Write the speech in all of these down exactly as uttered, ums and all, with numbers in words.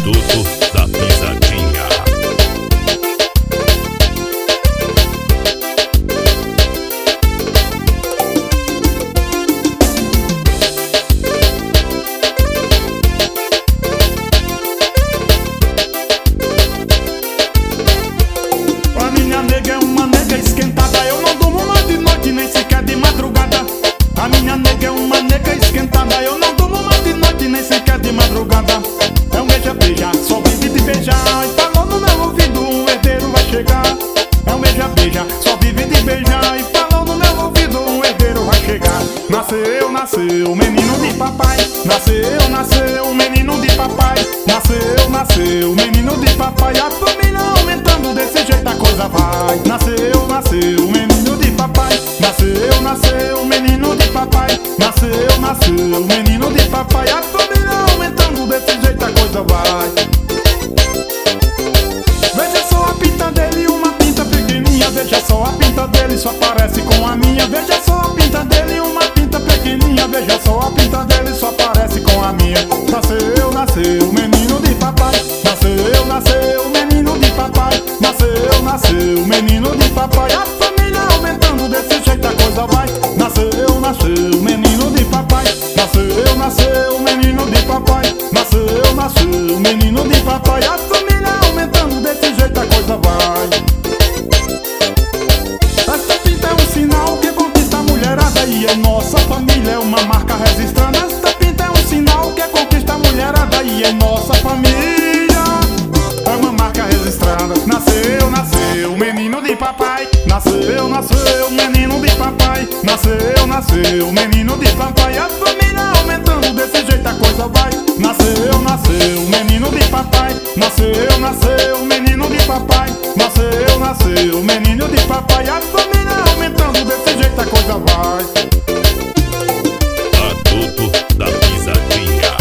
Batuto da Pisadinha. A minha nega é uma nega esquentada, eu não durmo mais de noite, nem sequer de madrugada. A minha nega é uma nega esquentada, eu não durmo mais de noite, nem sequer de madrugada. É um beija-beija, só vive de beijar, e falou no meu ouvido, um herdeiro vai chegar. É um beija-beija, só vive de beijar, e falou no meu ouvido, um herdeiro vai chegar. Nasceu, nasceu, o menino de papai. Nasceu, nasceu, o menino de papai. Nasceu, nasceu, o menino de papai. A família aumentando, desse jeito a coisa vai. Nasceu, nasceu, o menino de papai. Nasceu, nasceu, o menino de papai. Nasceu, nasceu, o menino de papai. A família aumentando, desse jeito a coisa vai. Veja só a pinta dele, uma pinta pequenininha. Veja só a pinta dele, só parece com a minha. Veja só a pinta dele, uma pinta pequenininha. Veja só a pinta dele, só parece com a minha. Nasceu, nasceu, o menino de papai. Nasceu, nasceu, o menino de papai. Nasceu, nasceu, o menino de papai. A família aumentando, desse jeito a coisa vai. Nasceu, nasceu, o menino de papai. Nasceu, nasceu, o menino de papai. Nasceu, nasceu, o menino de papai. A família aumentando, desse jeito a coisa vai. Esta pinta é um sinal que conquista a mulherada, e em nossa família é uma marca registrada. Esta pinta é um sinal que conquista a mulherada, e em nossa família é uma marca registrada. Nasceu, nasceu, o menino de papai. Nasceu, nasceu, o menino de papai. Nasceu, nasceu, o menino de papai. A família aumentando, desse jeito a coisa vai. Nasceu, nasceu, o menino de papai. Nasceu, nasceu, o menino de papai. Nasceu, nasceu, o menino de papai. A família aumentando, desse jeito a coisa vai. Batuto da Pisadinha.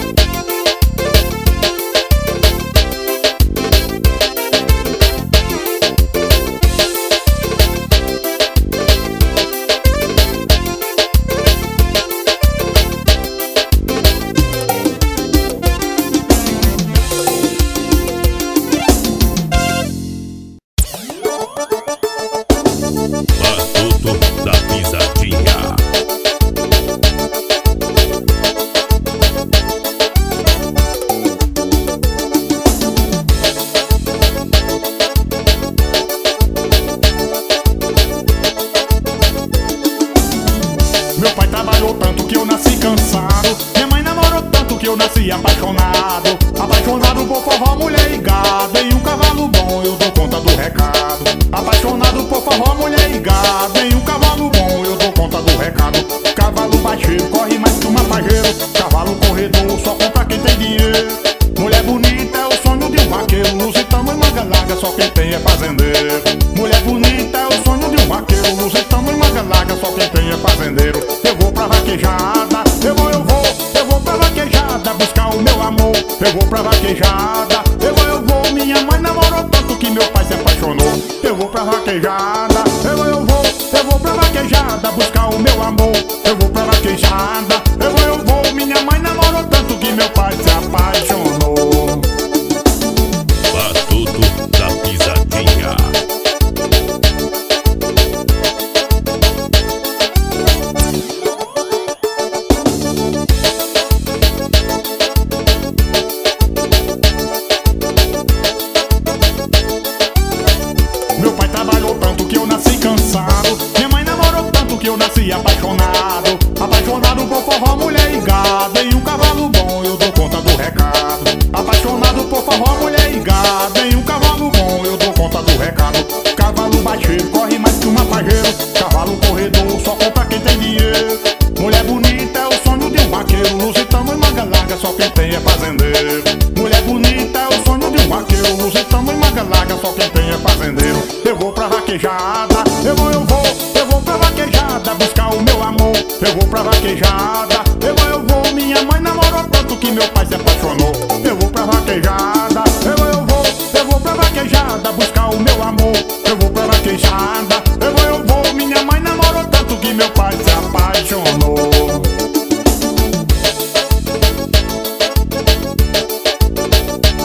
Batuto da Pisadinha. Meu pai trabalhou tanto que eu nasci cansado. Minha mãe namorou tanto que eu nasci apaixonado. Apaixonado por forró, mulher e gado. Em um cavalo bom eu dou conta do recado. Apaixonado por forró, mulher e gado. Em um cavalo bom eu dou conta do recado. Cavalo baixeiro corre mais que uma pajeiro. Cavalo corredor só compra quem tem dinheiro. Mulher bonita é o sonho de um vaqueiro. Lusitano e manga larga só quem tem é fazendeiro. Mulher bonita é o sonho de um vaqueiro. Lusitano e manga larga só quem tem é fazendeiro. Eu vou pra vaquejada, eu vou, eu vou, eu vou pra vaquejada buscar o meu amor. Eu vou pra vaquejada, eu vou, eu vou. Minha mãe namorou tanto que meu pai se apaixonou. Eu vou pra vaquejada, eu vou, eu vou, eu vou pra vaquejada buscar o meu amor. Eu vou pra vaquejada, eu vou, eu vou. Minha mãe namorou tanto que meu pai se apaixonou. Batuto da Pisadinha. Meu pai trabalhou tanto que eu nasci cansado. Minha mãe namorou tanto que eu nasci apaixonado. Apaixonado por forró, mulher e gado. Em um cavalo bom eu dou conta do recado. Apaixonado por forró, mulher e gado. Em um cavalo bom eu dou conta do recado. Cavalo baixeiro corre mais que uma pajeiro. Cavalo corredor só compra quem tem dinheiro. Mulher bonita é o sonho de um vaqueiro. Lusitano e manga larga só quem tem é fazendeiro. Mulher bonita é o sonho de um vaqueiro. Lusitano e manga larga só quem tem é fazendeiro. Eu vou pra vaquejada, eu vou, eu vou, eu vou pra vaquejada buscar o meu amor. Eu vou pra vaquejada, eu vou, eu vou. Minha mãe namorou tanto que meu pai se apaixonou. Eu vou pra vaquejada, eu vou, eu vou, eu vou pra vaquejada buscar o meu amor. Eu vou pra vaquejada, eu vou, eu vou. Minha mãe namorou tanto que meu pai se apaixonou.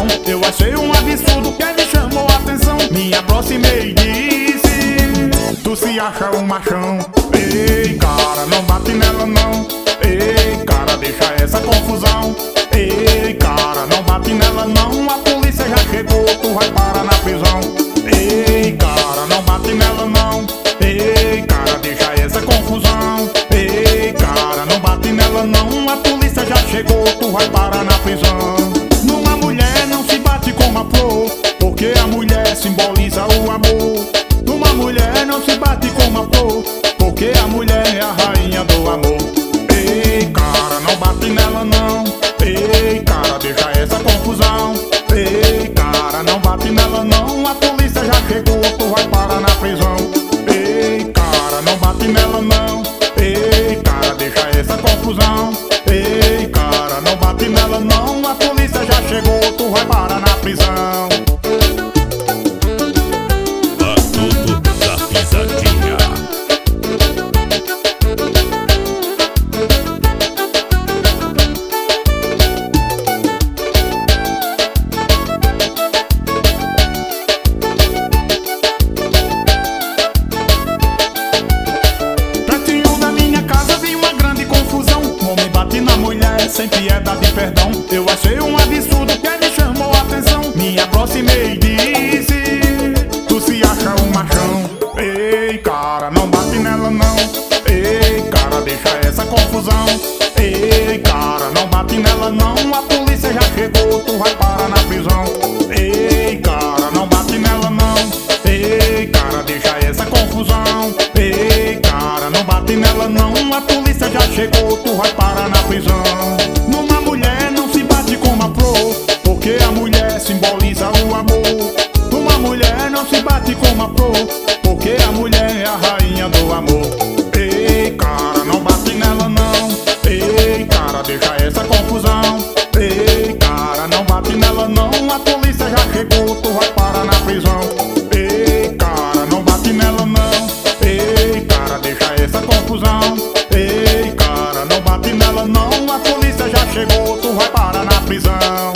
Eu achei um absurdo que me chamou a atenção. Me aproximei e disse: tu se acha um machão? Ei, cara, não bate nela não. Ei, cara, deixa essa confusão. Ei, cara, não bate nela não. A polícia já chegou, tu vai parar na prisão. Ei, cara, não bate nela não. Ei, cara, deixa essa confusão. Ei, cara, não bate nela não. A polícia já chegou, tu vai parar na prisão. Numa mulher não se bate com uma flor, porque a mulher simboliza o amor. Numa mulher não se bate com uma flor, porque a mulher é a rainha do amor. Ei, cara, não bate nela não. Ei, cara, deixa essa confusão. Ei, cara, não bate nela não. A polícia já chegou, tu vai parar na prisão. Ei, cara, não bate nela não. Ei, cara, deixa essa confusão. Ei, cara, não bate nela não. A polícia já chegou, tu vai parar na prisão. Batuto da Pisadinha. Sem piedade e perdão, eu achei um absurdo que me chamou a atenção. Me aproximei e disse: tu se acha um machão? Ei, cara, não bate nela não. Ei, cara, deixa essa confusão. Ei, cara, não bate nela não. A polícia já chegou, tu vai parar na prisão. Ei, cara, não bate nela não. Ei, cara, deixa essa confusão. Ei, cara, não bate nela não. A polícia já chegou, tu vai parar na prisão. Numa mulher não se bate com uma flor, porque a mulher simboliza o amor. Numa mulher não se bate com uma flor, porque a mulher é a rainha do amor. Ei, cara, não bate nela não. Ei, cara, deixa essa confusão. Ei, cara, não bate nela não. A polícia já chegou, tu vai parar na prisão. Ei, cara, não bate nela não. Ei, cara, deixa essa confusão. Ei, cara, não bate nela não. A polícia já chegou, tu vai parar na prisão.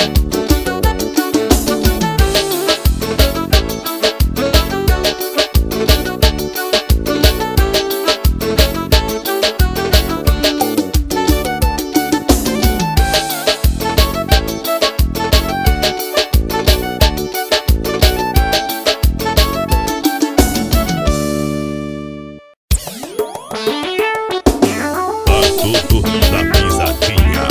Batuto da Pisadinha.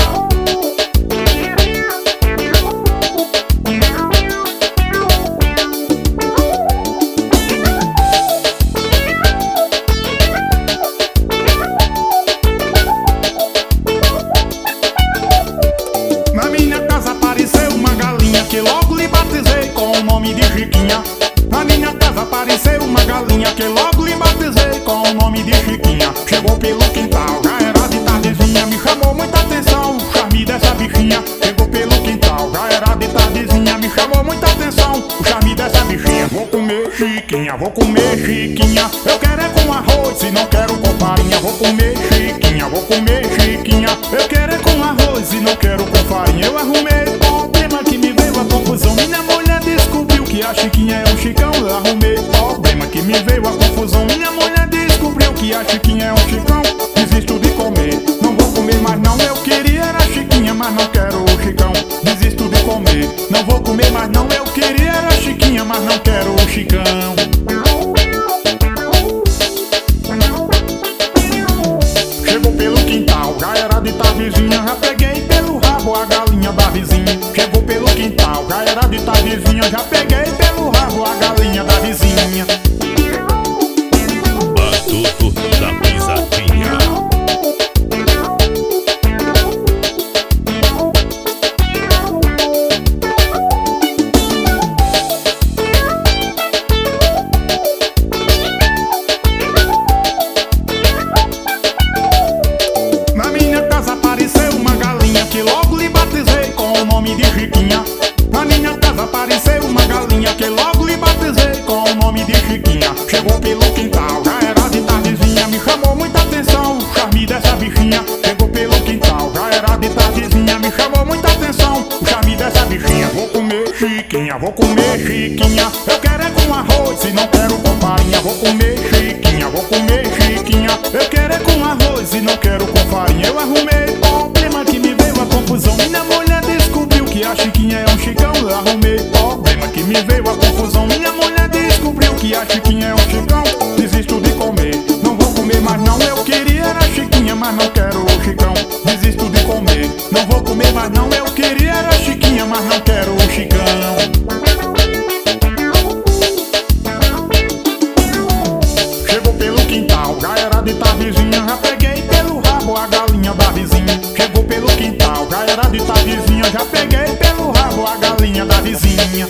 Na minha casa apareceu uma galinha que logo lhe batizei com o nome de Chiquinha. Na minha casa apareceu uma galinha que logo lhe batizei com o nome de Chiquinha. Chegou pelo quintal, já era de tardezinha, me chamou muita atenção o charme dessa bichinha. Chegou pelo quintal, já era de tardezinha, me chamou muita atenção o charme dessa bichinha. Vou comer Chiquinha, vou comer Chiquinha, eu quero é com arroz e não quero com farinha. Vou comer Chiquinha, vou comer Chiquinha, eu quero é com arroz e não quero com farinha. Eu arrumei problema que me veio a confusão. Minha mulher descobriu que a Chiquinha é um chicão. Eu arrumei problema que me veio a confusão. Minha mulher descobriu que a Chiquinha é um chicão. Desisto de comer, não vou comer mais não. Eu queria era a Chiquinha, mas não quero o chicão. Desisto de comer, não vou comer mais não. Eu queria era a Chiquinha, mas não quero o chicão. Chegou pelo quintal, já era de tardezinha, já peguei pelo rabo a galinha da vizinha. Chegou pelo quintal, já era de tardezinha, já peguei pelo rabo a galinha da vizinha. Batuto da Pisadinha. Na minha casa apareceu uma galinha que logo lhe batizei com o nome de Chiquinha. Na minha casa apareceu uma galinha chiquinha, vou comer chiquinha. Eu quero é com arroz e não quero com farinha. Vou comer chiquinha, vou comer chiquinha. Eu quero é com arroz e não quero com farinha. Eu arrumei problema que me veio a confusão. Minha mulher descobriu que a chiquinha é um chicão. Eu arrumei problema que me veio a confusão. Minha mulher descobriu que a chiquinha é um chicão. Desisto de comer, não vou comer mais não. Eu queria era chiquinha, mas não quero o chicão. Desisto de comer, não vou comer mais não. Eu queria era chiquinha, mas não quero o chicão. Chegou pelo quintal, já era de tardezinha. Já peguei pelo rabo a galinha da vizinha. Chegou pelo quintal, já era de tardezinha. Já peguei pelo rabo a galinha da vizinha.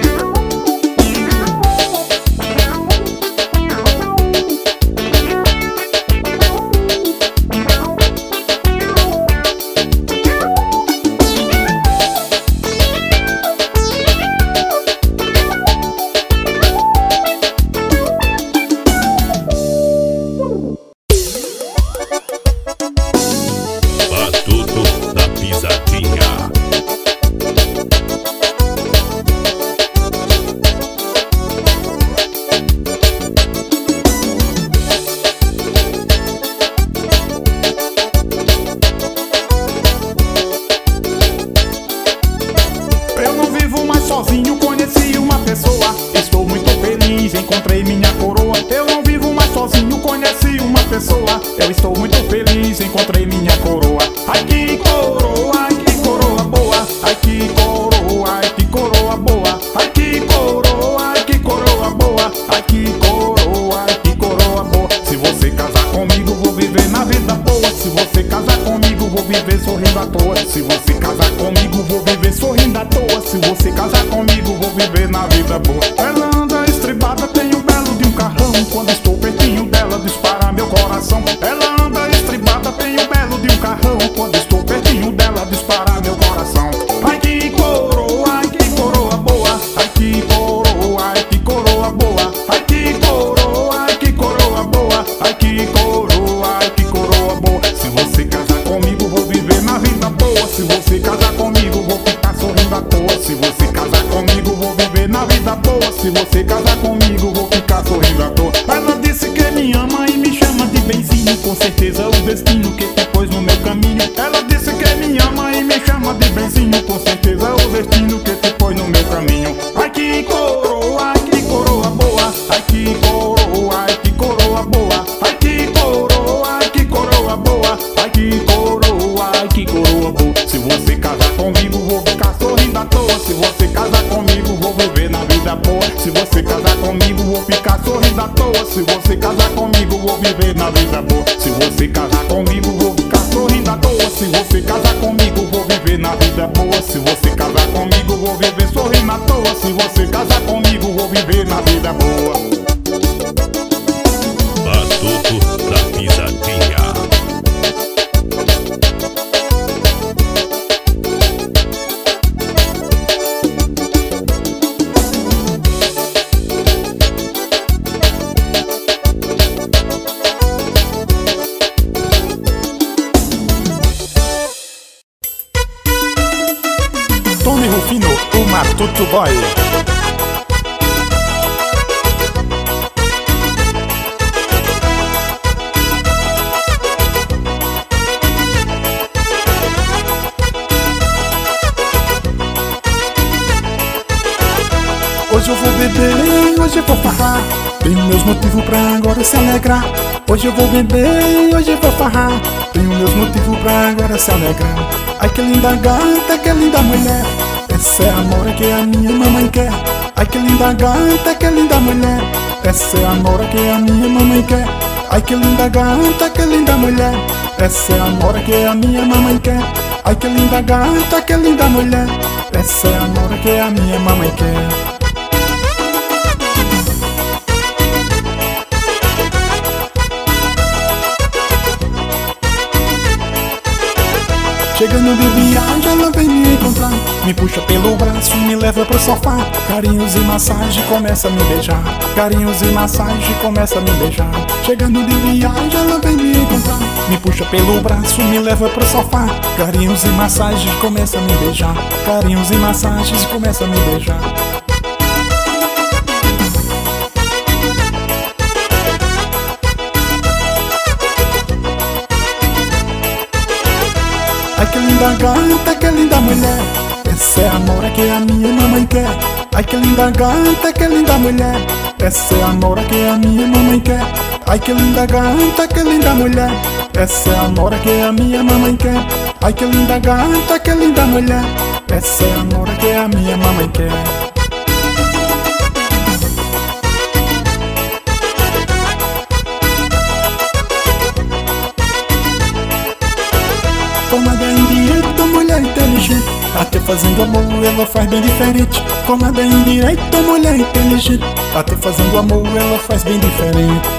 Batuto da Pisadinha. Eu não vivo mais sozinho, conheci uma pessoa. Estou muito feliz, encontrei minha coroa. Eu não vivo mais sozinho, conheci uma pessoa. Eu estou muito feliz, encontrei minha coroa. Ai que coroa, ai que coroa boa. Ai que coroa, ai que coroa boa. Ai que coroa, ai que coroa boa. Ai que coroa, ai que coroa boa. Se você casar comigo, vou viver na vida boa. Se você casar comigo, vou viver sorrindo à toa. Se você casar comigo, vou viver sorrindo à toa. Se você casar comigo, vou viver na vida boa. Ela anda estribada, tem um belo de um carrão. Quando estou pertinho dela, dispara meu coração. Ela anda estribada, tem um belo de um carrão. Quando estou pertinho dela, dispara meu coração. Ai que coroa, ai que coroa boa. Ai que coroa, ai que coroa boa. Ai que coroa, ai que coroa boa. Ai que coroa, ai que coroa boa. Se você casar comigo, vou viver na vida boa. Se você casar comigo, vou ficar sorrindo à toa. Se você casar comigo, vou viver na vida boa. Se você casar comigo, vou ficar sorrindo à toa. Ela disse que me ama e me chama de benzinho. Com certeza o destino que te pôs no meu caminho. Ela disse que me ama e me chama de benzinho. Com certeza o destino que te pôs no meu caminho. Ai que coroa, ai que coroa boa. Ai que coroa, ai que coroa boa. Ai que coroa, ai que coroa boa. Ai que coroa, ai que coroa boa. Se você casar comigo, vou ficar sorrindo à toa. Se você casar comigo, vou viver na vida boa. Se você casar comigo, vou ficar sorrindo à toa. Se você casar comigo, vou viver na vida boa. Se você casar comigo, vou ficar sorrindo à toa. Se você casar comigo, vou viver na vida boa. Se você casar comigo, vou viver sorrindo à toa. Se você casar comigo, vou viver na vida boa. Batuto da Pisadinha. Tony Rufino, o Matuto Boy. Hoje eu vou beber, hoje eu vou farrar. Tenho meus motivos pra agora se alegrar. Hoje eu vou beber, hoje eu vou farrar. Tenho meus motivos pra agora se alegrar. Ai que linda gata, que linda mulher. Essa é a nora que a minha mamãe quer. Ai que linda gata, que linda mulher. Essa é a nora que a minha mamãe quer. Ai que linda gata, que linda mulher. Essa é a nora que a minha mamãe quer. Ai que linda gata, que linda mulher. Essa é a nora que a minha mamãe quer. Chegando de viagem, ela vem me encontrar. Me puxa pelo braço, me leva pro sofá. Carinhos e massagem, começa a me beijar. Carinhos e massagem, começa a me beijar. Chegando de viagem, ela vem me encontrar. Me puxa pelo braço, me leva pro sofá. Carinhos e massagens, começa a me beijar. Carinhos e massagens, começa a me beijar. Ai que linda gata, que linda mulher. Essa é a nora que a minha mamãe quer. Ai que linda gata, que linda mulher. Essa é a nora que a minha mamãe quer. Ai que linda gata, que linda mulher. Essa é a nora que a minha mamãe quer. Ai que linda gata, que linda mulher. Essa é a nora que a minha mamãe quer. Tomada indireita, mulher inteligente. Até fazendo amor ela faz bem diferente. Tomada indireita, mulher inteligente. Até fazendo amor ela faz bem diferente.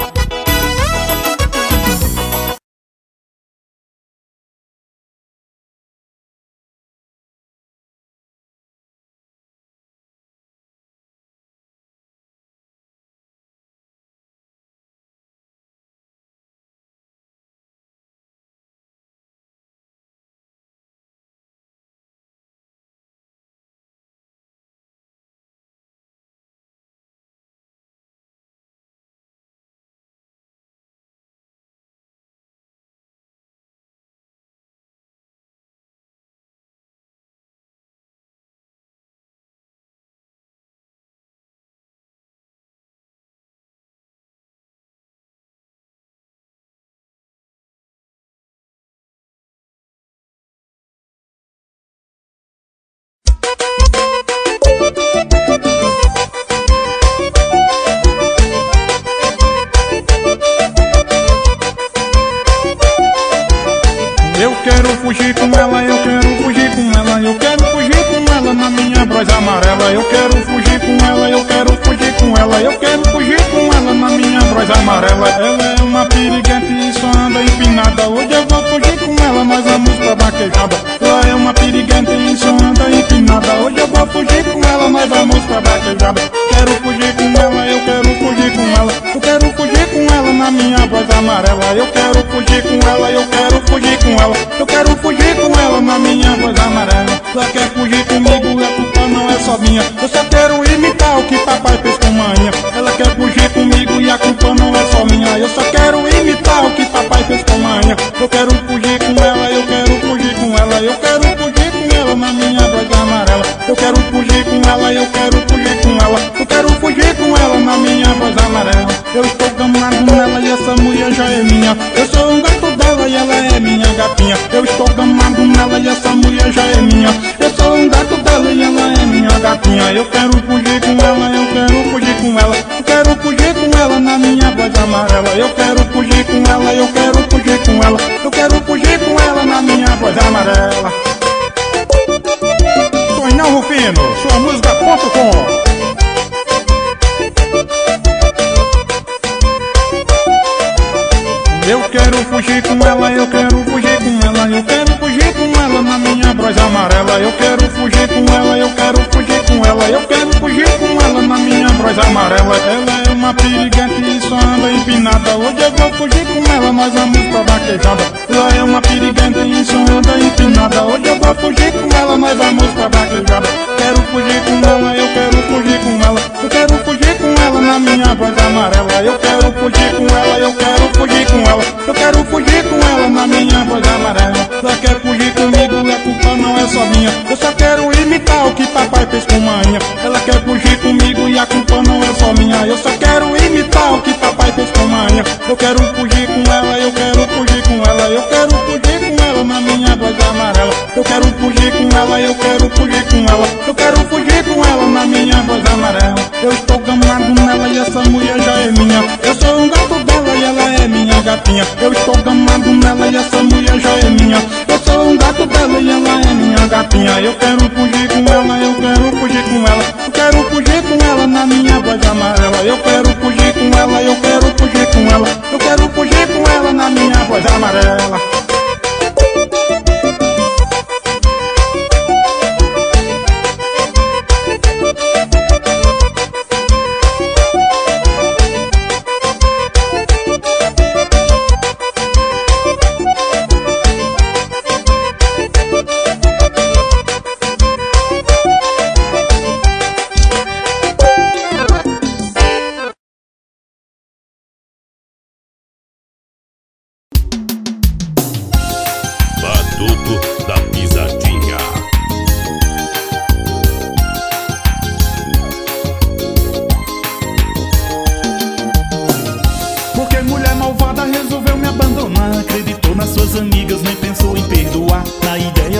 Eu quero fugir com ela, eu quero fugir com ela, eu quero fugir com ela na minha brosa amarela. Eu quero fugir com ela, eu quero fugir com ela, eu quero fugir com ela na minha brosa amarela. Ela é uma piriguete e só anda empinada. Hoje eu vou fugir com ela, nós vamos pra vaquejada. Ela é uma piriguete e só anda empinada. Hoje eu vou fugir com ela, nós vamos pra vaquejada. Quero fugir com ela, eu quero fugir com ela, eu quero fugir com ela na minha brosa amarela. Eu quero fugir com ela, eu quero fugir com ela, eu quero fugir com ela na minha voz amarela. Ela quer fugir comigo, a culpa não é só minha. Eu só quero imitar o que papai fez com manhã. Ela quer fugir comigo e a culpa não é só minha. Eu só quero imitar o que papai fez com manhã. Eu quero fugir com ela, eu quero fugir com ela, eu quero fugir com ela na minha voz amarela. Eu quero fugir com ela, eu quero fugir com ela, eu quero fugir com ela na minha voz amarela. Eu estou gamado nela e essa mulher já é minha. Eu sou um gato dela e ela é minha gatinha. Eu estou gamado nela e essa mulher já é minha. Eu sou um gato dela e ela é minha gatinha. Eu quero fugir com ela, eu quero fugir com ela, eu quero fugir com ela na minha voz amarela. Eu quero fugir com ela, eu quero fugir com ela, eu quero fugir com ela na minha voz amarela. Tonhão Rufino, sua música ponto com. Eu quero fugir com ela, eu quero fugir com ela, eu quero fugir com ela na minha brosa amarela. Eu quero fugir com ela, eu quero fugir com ela, eu quero fugir com ela na minha brosa amarela. Ela é uma piriguete e só anda empinada. Hoje eu vou fugir com ela, nós vamos pra vaquejada. Ela é uma piriguete e só anda empinada. Hoje eu vou fugir com ela, nós vamos pra vaquejada. Quero fugir com ela, eu quero fugir com ela, eu quero fugir com ela na minha brosa amarela. Eu quero fugir com ela, eu quero fugir com ela, eu quero fugir com ela na minha voz amarela. Ela quer fugir comigo, a culpa não é só minha. Eu só quero imitar o que papai fez com manhã. Ela quer fugir comigo e a culpa não é só minha. Eu só quero imitar o que papai fez com manhã. Eu quero fugir com ela, eu quero fugir com ela, eu quero fugir com ela na minha voz amarela. Eu quero fugir com ela, eu quero fugir com ela, eu quero fugir com ela na minha voz amarela. Eu estou gamado nela e essa mulher já é minha. Eu sou um gato dela e ela é minha gatinha. Eu estou gamado nela e essa mulher já é minha. Eu sou um gato dela e ela é minha gatinha. Eu quero fugir com ela, eu quero fugir com ela, eu quero fugir com ela na minha voz amarela. Eu quero fugir com ela, eu quero fugir com ela, eu quero fugir com ela na minha voz amarela.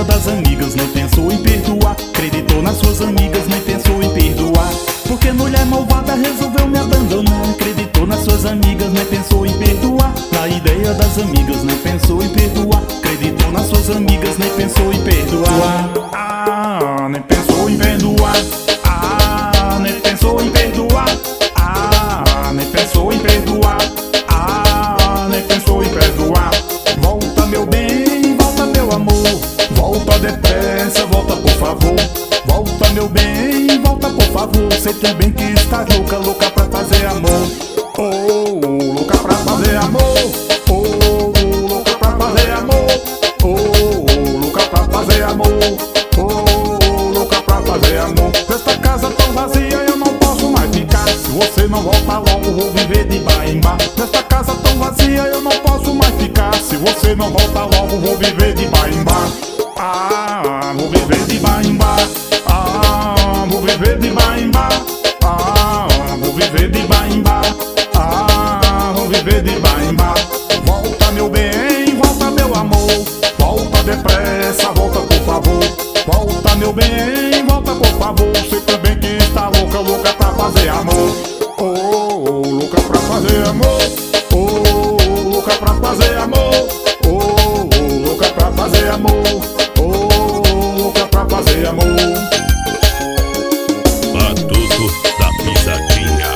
das amigas, nem pensou em perdoar. Acreditou nas suas amigas, nem pensou em perdoar. Porque mulher malvada resolveu me abandonar. Acreditou nas suas amigas, nem pensou em perdoar. Na ideia das amigas, nem pensou em perdoar. Acreditou nas suas amigas, nem pensou em perdoar. Ah, nem pensou em perdoar. Ah, nem pensou em perdoar. Ah, nem pensou em perdoar. Ah, nem pensou em perdoar. Volta meu bem, volta meu amor. Volta depressa, volta por favor. Volta meu bem, volta por favor. Sei também que estás louca, louca pra fazer amor. Oh, louca pra fazer amor. Oh, louca pra fazer amor. Oh, louca pra fazer amor. Oh, louca pra fazer amor. Nesta casa tão vazia eu não posso mais ficar. Se você não volta logo vou viver de bar em bar. Nesta casa tão vazia eu não posso mais ficar. Se você não volta logo vou viver de bar em bar. Ah, vou viver de bar em bar. Ah, vou viver de bar em bar. Ah, vou viver de bar em bar. Ah, vou viver de bar em bar. Volta meu bem, volta meu amor. Volta depressa, volta por favor. Volta meu bem, volta por favor. Sei também que está louca, louca pra fazer amor. Oh, louca pra fazer amor. Oh, louca pra fazer amor. Oh, louca pra fazer amor. Oh, louca pra fazer amor. Batuto da Pisadinha.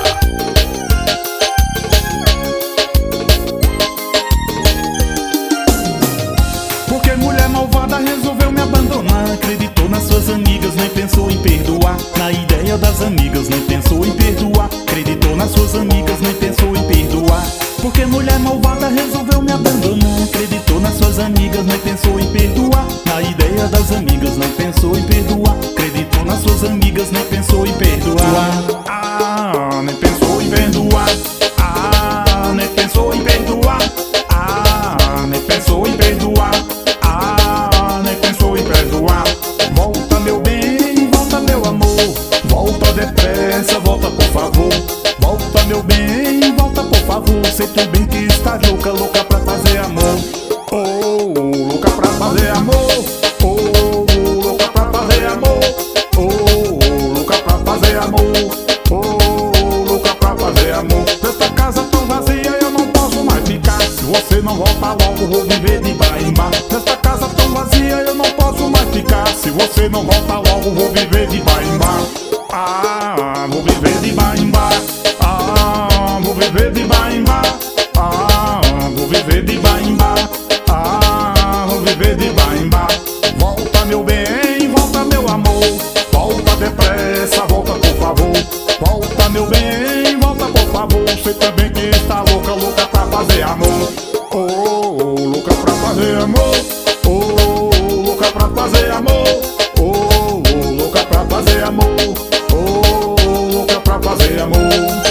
Porque mulher malvada resolveu me abandonar. Acreditou nas suas amigas, nem pensou em perdoar. Na ideia das amigas, nem pensou em perdoar. Acreditou nas suas amigas, nem pensou em perdoar. Porque mulher malvada resolveu me abandonar. Acreditou nas suas amigas, nem pensou em perdoar. Na ideia das amigas, não pensou em perdoar. Acreditou nas suas amigas, nem pensou em perdoar. Ah, nem pensou em perdoar. Ah, nem pensou em perdoar. Ah, nem pensou em perdoar. Ah, nem pensou em perdoar. Volta meu bem, volta meu amor. Volta depressa, volta por favor. Volta meu bem, volta por favor. Sei também que estás louca, louca pra fazer amor. Oh, louca pra fazer amor. Oh, louca pra fazer amor. Oh, louca pra fazer amor. Oh, louca pra fazer amor. Nesta casa tão vazia eu não posso mais ficar. Se você não volta logo vou viver de bar em bar. Nesta casa tão vazia eu não posso mais ficar. Se você não volta logo vou viver de bar em bar. Ah, vou viver de bar em bar. Ah, vou viver de bar em bar. Ah, vou viver de bar em bar. Ah, vou viver de bar em bar. Volta meu bem, volta meu amor. Volta depressa, volta por favor. Volta meu bem, volta por favor. Sei também que está louca, louca pra fazer amor. Oh, louca pra fazer amor. Oh, louca pra fazer amor. Oh, louca pra fazer amor. Oh, louca pra fazer amor.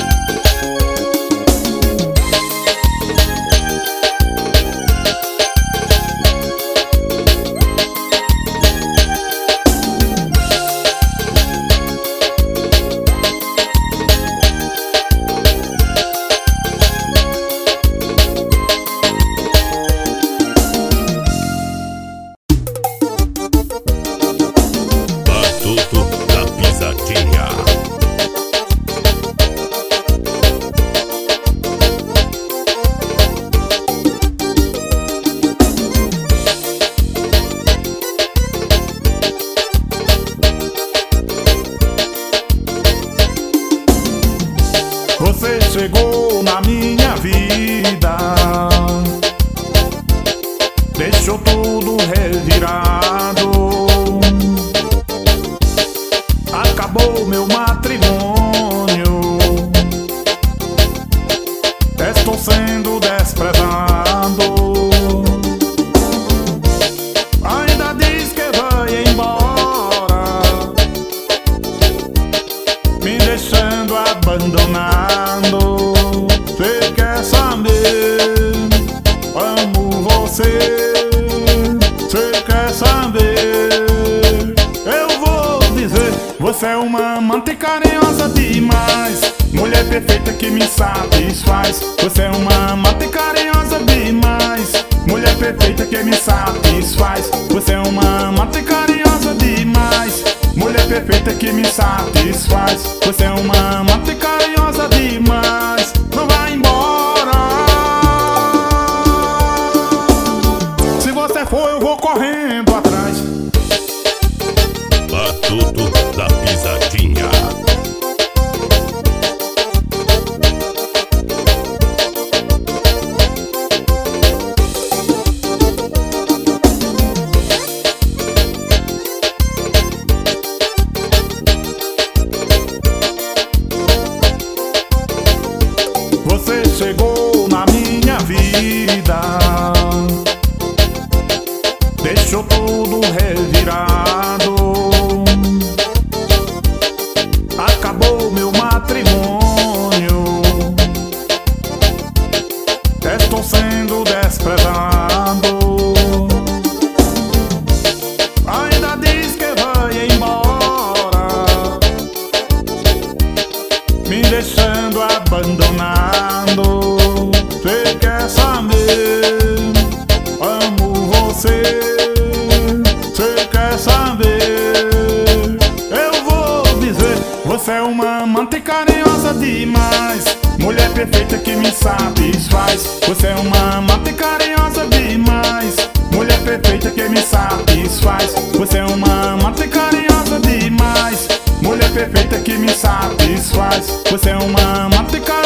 Batuto da Pisadinha. Você chegou na minha vida, deixou tudo revirado. Acabou meu matrimônio, estou sendo desprezado. Ainda diz que vai embora, me deixando abandonado. Você quer saber? Amo você. Você quer saber? Eu vou dizer, você é uma amante carinhosa. carinhosa demais, mulher perfeita que me satisfaz. Você é uma amante carinhosa demais, mulher perfeita que me satisfaz. Você é uma amante carinhosa demais, mulher perfeita que me satisfaz. Você é uma amante carinhosa demais. Não vai embora. Se você for, eu vou correndo atrás. Batuto da Pisadinha. Você chegou na minha vida, deixou tudo revirado, acabou meu matrimônio, estou sendo desprezado. Ainda diz que vai embora, me deixando abandonado. Você quer saber? Amo você. Você quer saber? Eu vou dizer. Você é uma amante carinhosa demais, mulher perfeita que me satisfaz. Você é uma amante carinhosa demais, mulher perfeita que me satisfaz. Você é uma amante carinhosa demais, mulher perfeita que me satisfaz. Você é uma amante carinhosa